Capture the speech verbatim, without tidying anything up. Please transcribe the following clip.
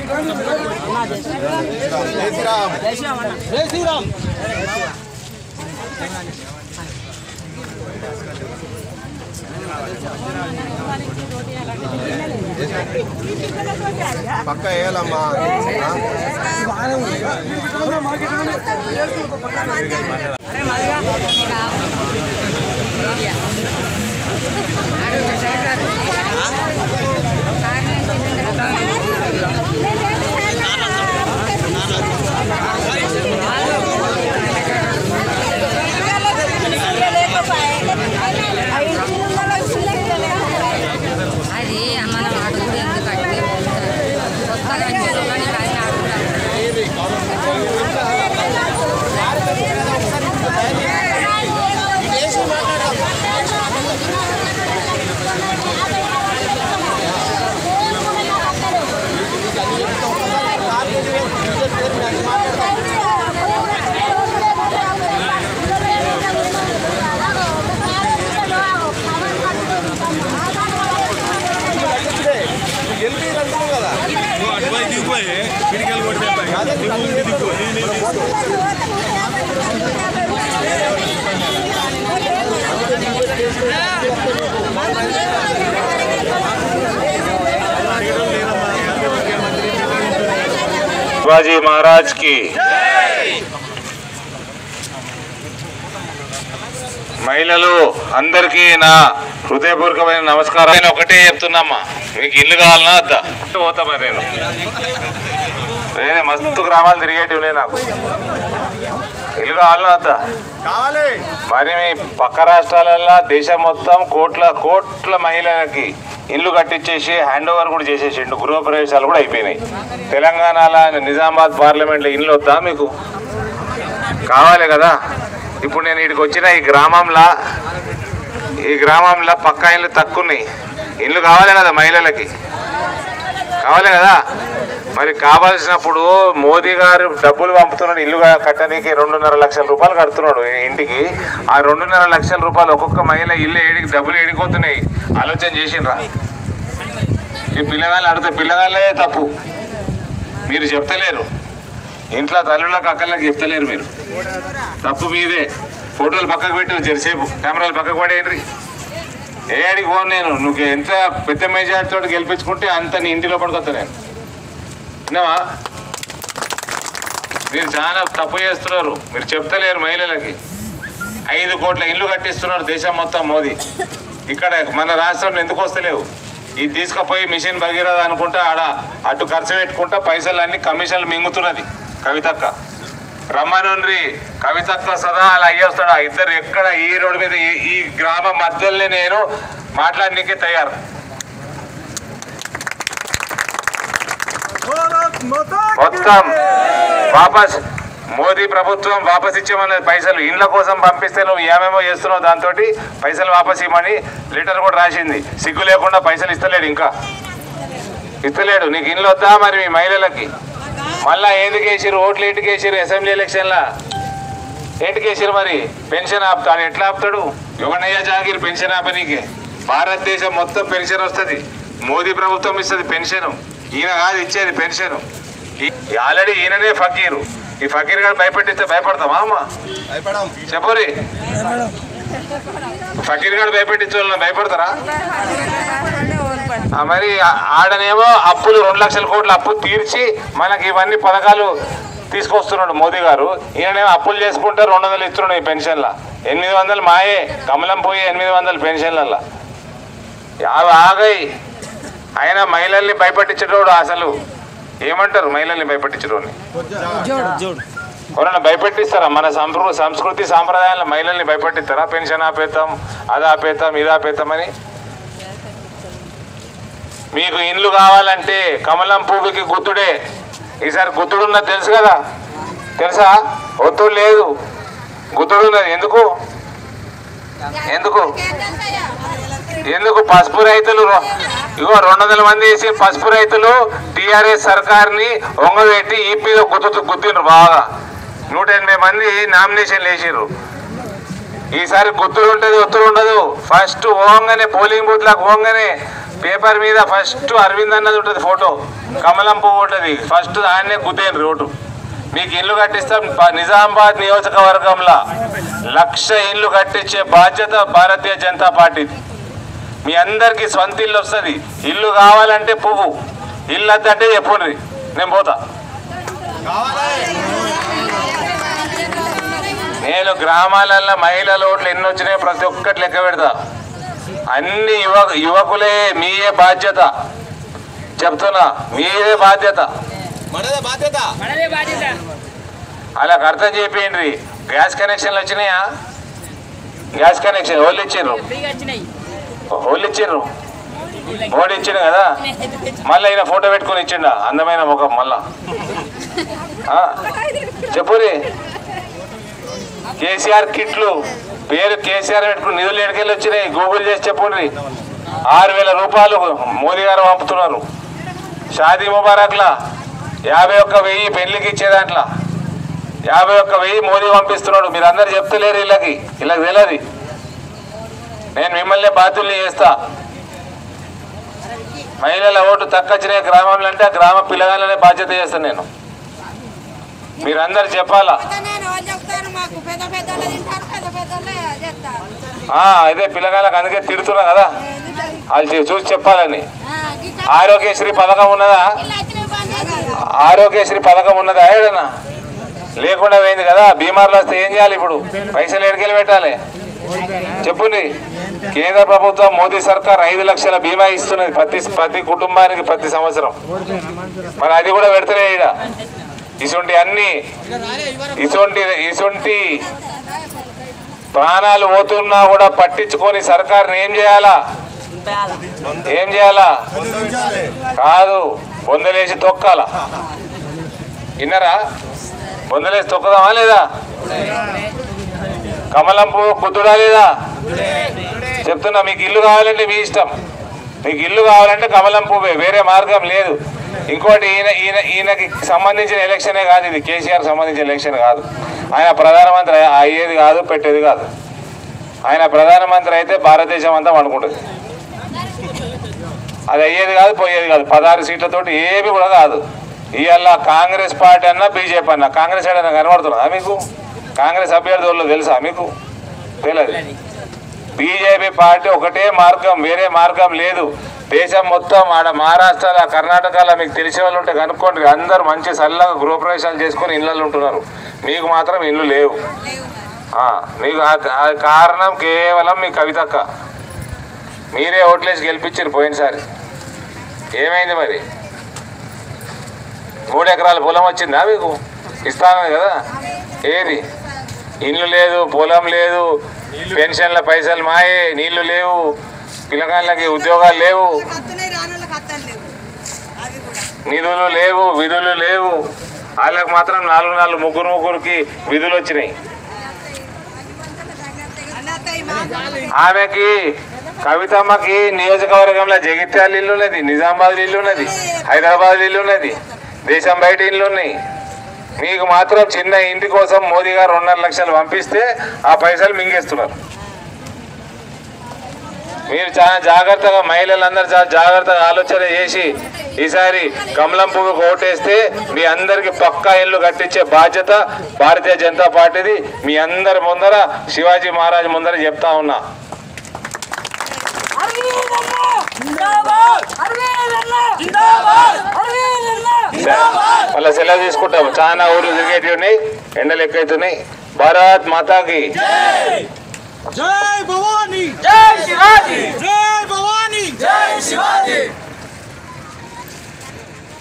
పక్క వేయాలమ్మా. शिवाजी महाराज की మహిళలు అందరికీ నా హృదయపూర్వకమైన నమస్కారం. నేను ఒకటే చెప్తున్నామ్మా, మీకు ఇల్లు కావాలన్నా వద్దా పోతా మరి. నేను నేనే మస్తు గ్రామాలు తిరిగేటివి, నాకు ఇల్లు కావాలన్నా వద్దా కావాలి. మరి మీ పక్క రాష్ట్రాలలో దేశం మొత్తం కోట్ల కోట్ల మహిళలకి ఇల్లు కట్టించేసి హ్యాండ్ ఓవర్ కూడా చేసేసిండు, గృహప్రవేశాలు కూడా అయిపోయినాయి. తెలంగాణలో నిజామాబాద్ పార్లమెంట్లో ఇల్లు వద్దా మీకు? కావాలి కదా. ఇప్పుడు నేను ఇక్కడికి వచ్చిన ఈ గ్రామంలో ఈ గ్రామంలో పక్కా ఇల్లు తక్కువ ఉన్నాయి. ఇల్లు కావాలి కదా మహిళలకి, కావాలి కదా. మరి కావాల్సినప్పుడు మోదీ గారు డబ్బులు పంపుతున్నాడు ఇల్లు కట్టడానికి, రెండున్నర లక్షల రూపాయలు కడుతున్నాడు ఇంటికి. ఆ రెండున్నర లక్షల రూపాయలు ఒక్కొక్క మహిళ ఇల్లు ఏడికి డబ్బులు ఏడిపోతున్నాయి ఆలోచన చేసిండ్రా? ఈ పిల్లగాళ్ళు అడితే పిల్లగాళ్ళే తప్పు, మీరు చెప్తలేరు. ఇంట్లో తల్లులకు అక్కర్లకు చెప్తలేరు మీరు, తప్పు మీదే. ఫోటోలు పక్కకు పెట్టి జరిసేపు కెమెరాలు పక్కకు పడేయండి. ఏ అడిగి పోను నేను, నువ్వు ఎంత పెద్ద మెజార్టీతో గెలిపించుకుంటే అంత నీ ఇంటిలో పడుకొస్తా నేను. విన్నావా? మీరు చాలా తప్పు చేస్తున్నారు, మీరు చెప్తలేరు మహిళలకి. ఐదు కోట్ల ఇల్లు కట్టిస్తున్నారు దేశం మొత్తం మోదీ. ఇక్కడ మన రాష్ట్రంలో ఎందుకు వస్తలేవు? ఇది తీసుకుపోయి మిషన్ భగీరథ అనుకుంటా ఆడ అటు ఖర్చు పెట్టుకుంటా పైసలు అన్ని కమిషన్లు మింగుతున్నది కవితక్క. రమ్మనుండ్రి కవితక్క సదా అలా అయ్యేస్తాడు. ఆ ఇద్దరు ఎక్కడ ఈ రోడ్డు మీద ఈ గ్రామం మధ్యలోనే నేను మాట్లాడనీకే తయారు. మొత్తం వాపస్ మోదీ ప్రభుత్వం వాపస్ ఇచ్చేమన్నది పైసలు. ఇండ్ల కోసం పంపిస్తే నువ్వు ఏమేమో చేస్తున్నావు, దాంతో పైసలు వాపస్ ఇవ్వమని లెటర్ కూడా రాసింది. సిగ్గు లేకుండా పైసలు ఇస్తలేడు, ఇంకా ఇస్తలేడు. నీకు ఇండ్లు వద్దా మరి మీ మహిళలకి? మళ్ళా ఎందుకు వేసిరు ఓట్లు? ఇంటికి వేసిరు అసెంబ్లీ ఎలక్షన్లా, ఏంటికి వేసిరు? మరి పెన్షన్ ఆపుతాడు. ఎట్లా ఆపుతాడు? ఎవనయ్యా జాగిరి పెన్షన్ ఆపనీకే? భారతదేశం మొత్తం పెన్షన్ వస్తుంది, మోదీ ప్రభుత్వం ఇస్తుంది పెన్షన్. ఈయన కాదు ఇచ్చేది పెన్షన్. ఆల్రెడీ ఈయననే ఫకీరు. ఈ ఫకీర్ గారు భయపెట్టిస్తే భయపడతామా అమ్మ? చెప్పరి, ఫకీర్ గారు భయపెట్టించే వాళ్ళని భయపడతారా? మరి ఆడనేమో అప్పులు రెండు లక్షల కోట్ల అప్పు తీర్చి మనకి ఇవన్నీ పథకాలు తీసుకొస్తున్నాడు మోదీ గారు. ఈయననేమో అప్పులు చేసుకుంటే రెండు వందలు ఇస్తున్నాడు ఈ పెన్షన్ల. ఎనిమిది వందలు మాయే, కమలం పోయి ఎనిమిది వందలు పెన్షన్లలో యాభై ఆగాయి. ఆయన మహిళల్ని భయపెట్టించేటోడు. అసలు ఏమంటారు మహిళల్ని భయపెట్టించడోని? ఎవరైనా భయపెట్టిస్తారా? మన సంప్ర సంస్కృతి సాంప్రదాయాలను మహిళల్ని భయపెట్టిస్తారా? పెన్షన్ ఆపేతాం, అది ఆపేతాం, ఇది ఆపేతామని. మీకు ఇండ్లు కావాలంటే కమలం పువ్వుకి గుత్తుడే. ఈసారి గుత్తుడున్నది తెలుసు కదా, తెలుసా? ఒత్తుడు లేదు, గుత్తుడున్నది. ఎందుకు ఎందుకు ఎందుకు పసుపు రైతులు ఇగో రెండు వందల మంది వేసి పసుపు రైతులు టీఆర్ఎస్ సర్కార్ని ఒంగబెట్టి ఈపీలో గుర్తు గుర్తిండ్రు బాగా. నూట ఎనభై మంది నామినేషన్లు వేసిర్రు. ఈసారి గుర్తులు ఉంటుంది, ఒత్తులు ఉండదు. ఫస్ట్ ఓంగానే పోలింగ్ బూత్లకు ఓంగానే పేపర్ మీద ఫస్ట్ అరవింద్ అన్నది ఉంటుంది ఫోటో, కమలం పువ్వు ఉంటుంది ఫస్ట్, ఆయన్నే గుద్దేయండి రోడ్డు. మీకు ఇల్లు కట్టిస్తాం. నిజామాబాద్ నియోజకవర్గంలో లక్ష ఇల్లు కట్టించే బాధ్యత భారతీయ జనతా పార్టీది. మీ అందరికీ సొంత ఇల్లు వస్తుంది. ఇల్లు కావాలంటే పువ్వు, ఇల్లు వద్దంటే చెప్పుండ్రి, నేను పోతా. నేను గ్రామాలలో మహిళల ఓట్లు ఎన్ని వచ్చినాయో ప్రతి ఒక్కటి లెక్క పెడతా. అన్ని యువ యువకులే మీయే బాధ్యత చెప్తున్నా, మీదే బాధ్యత. అలా అర్థం చేయండి. గ్యాస్ కనెక్షన్లు వచ్చినాయా? గ్యాస్ కనెక్షన్ హోళ్ళు ఇచ్చిండ్రు, హోళ్ళు ఇచ్చిండ్రు, మోడీ ఇచ్చిండు కదా. మళ్ళీ ఈయన ఫోటో పెట్టుకుని ఇచ్చిండా అందమైన ముఖం. మళ్ళా చెప్పురి. కేసీఆర్ కిట్లు పేరు కేసీఆర్ పెట్టుకుని నిధులు ఎక్కడికెళ్ళి వచ్చినాయి గూగుల్ చేసి చెప్పుండ్రి. ఆరు వేల రూపాయలు మోదీ గారు పంపుతున్నారు. షాదీ ముబారక్లా యాభై ఒక్క వెయ్యి పెళ్లికి ఇచ్చే దాంట్లో యాభై ఒక్క వెయ్యి మోదీ పంపిస్తున్నాడు. మీరు అందరు చెప్తలేరు వీళ్ళకి, వీళ్ళకి తెలియదు. నేను మిమ్మల్ని బాధ్యుల్ని చేస్తా. మహిళల ఓటు తక్కువచ్చిన గ్రామంలో అంటే ఆ గ్రామ పిల్లగాళ్ళనే బాధ్యత చేస్తాను నేను. మీరందరు చెప్పాలా. అదే పిల్లగాళ్ళకి అందుకే తిడుతున్నా కదా, వాళ్ళు చూసి చెప్పాలని. ఆరోగ్యశ్రీ పథకం ఉన్నదా? ఆరోగ్యశ్రీ పథకం ఉన్నదా? ఏడన్నా లేకుండా పోయింది కదా. బీమార్లు వస్తే ఏం చేయాలి? ఇప్పుడు పైసలు ఎడికెళ్ళి పెట్టాలి చెప్పుండి. కేంద్ర ప్రభుత్వం మోదీ సర్కార్ ఐదు లక్షల బీమా ఇస్తున్నది ప్రతి ప్రతి కుటుంబానికి ప్రతి సంవత్సరం. మరి అది కూడా పెడతారే ఈడ. ఇటువంటి అన్ని ఇటువంటి ఇటువంటి ప్రాణాలు పోతున్నా కూడా పట్టించుకొని సర్కార్ని ఏం చేయాలా? ఏం చేయాలా? కాదు, బొందలేసి తొక్కాల. విన్నారా? బొందలేసి తొక్కదామా లేదా? కమలం పువ్వు కుదురా లేదా? చెప్తున్నా. మీకు ఇల్లు కావాలంటే మీ ఇష్టం. మీకు ఇల్లు కావాలంటే కమలం పువ్వే, వేరే మార్గం లేదు. ఇంకోటి ఈయన ఈయన ఈయనకి సంబంధించిన ఎలక్షనే కాదు ఇది, కేసీఆర్ సంబంధించిన ఎలక్షన్ కాదు. ఆయన ప్రధానమంత్రి అయ్యేది కాదు, పెట్టేది కాదు. ఆయన ప్రధానమంత్రి అయితే భారతదేశం అంతా అనుకుంటుంది. అది అయ్యేది కాదు, పోయేది కాదు. పదహారు సీట్లతోటి ఏమి కూడా కాదు. ఇవాళ కాంగ్రెస్ పార్టీ అన్నా బీజేపీ అన్నా, కాంగ్రెస్ ఏదైనా కనబడుతున్నా మీకు? కాంగ్రెస్ అభ్యర్థి వాళ్ళు తెలుసా మీకు? తెలియదు. బీజేపీ పార్టీ ఒకటే మార్గం, వేరే మార్గం లేదు. దేశం మొత్తం ఆడ మహారాష్ట్రలో కర్ణాటకలో మీకు తెలిసే వాళ్ళు ఉంటే కనుక్కోండి. అందరూ మంచి చల్లగా గృహప్రవేశాలు చేసుకొని ఇళ్ళల్లో ఉంటున్నారు. మీకు మాత్రం ఇల్లు లేవు. మీకు కారణం కేవలం మీ కవితక్క. మీరే ఓట్లేసి గెలిపించారు పోయినసారి. ఏమైంది మరి? మూడు ఎకరాల పొలం వచ్చిందా మీకు? ఇస్తాను కదా. ఏది? ఇల్లు లేదు, పొలం లేదు, పెన్షన్ల పైసలు మాయే, నీళ్లు లేవు, పిల్లగాళ్ళకి ఉద్యోగాలు లేవు, నిధులు లేవు, విధులు లేవు. వాళ్ళకి మాత్రం నాలుగు నాలుగు ముగ్గురు ముగ్గురికి విధులు వచ్చినాయి. ఆమెకి కవితమ్మకి నియోజకవర్గంలో జగిత్యాల ఇల్లు ఉన్నది, నిజామాబాద్ ఇల్లు ఉన్నది, హైదరాబాద్ ఇల్లు ఉన్నది, దేశం బయట ఇల్లు ఉన్నాయి. మీకు మాత్రం చిన్న ఇంటి కోసం మోదీ గారు రెండున్నర లక్షలు పంపిస్తే ఆ పైసలు మింగేస్తున్నారు. మీరు చాలా జాగ్రత్తగా, మహిళలందరూ చాలా జాగ్రత్తగా ఆలోచన చేసి ఈసారి కమలం పువ్వు ఓటేస్తే మీ అందరికి పక్కా ఇల్లు కట్టించే బాధ్యత భారతీయ జనతా పార్టీది. మీ అందరి ముందర శివాజీ మహారాజ్ ముందర చెప్తా ఉన్నా. మళ్ళీ సెలవు తీసుకుంటాము. చాలా ఊర్లు తిరిగేటివి ఉన్నాయి, ఎండలు ఎక్కువైతున్నాయి. భారత్ మాతాకి